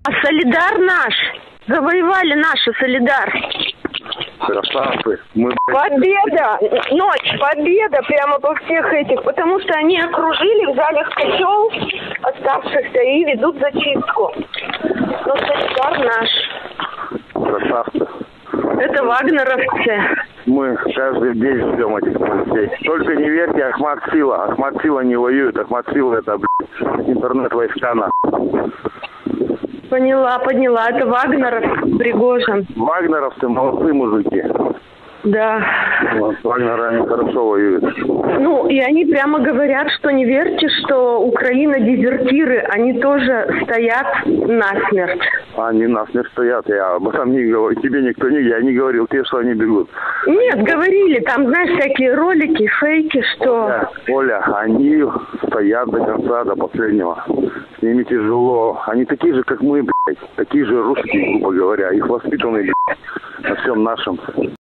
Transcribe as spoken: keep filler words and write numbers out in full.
А Солидар наш. Завоевали наши Солидар. Красавцы. Мы... Победа! Ночь, победа прямо по всех этих. Потому что они окружили, взяли в котел оставшихся и ведут зачистку. Но Солидар наш. Красавцы. Это вагнеровцы. Мы каждый день ждем этих новостей. Только не верьте, Ахмат Сила. Ахмат Сила не воюет. Ахмат Сила это, блядь, интернет-войска, на. Поняла, поняла. Это Вагнеров, Пригожин. Вагнеровцы молодцы мужики. Да. Вот, Вагнеры, они хорошо воюют. Ну, и они прямо говорят, что не верьте, что Украина дезертиры. Они тоже стоят насмерть. Они насмерть стоят. Я об этом не говорю. Тебе никто не... Я не говорил тебе, что они бегут. Нет, говорили. Там, знаешь, всякие ролики, фейки, что... Оля, Оля, они стоят до конца, до последнего. С ними тяжело. Они такие же, как мы, блядь. Такие же русские, грубо говоря. Их воспитанные, блядь, на всем нашем.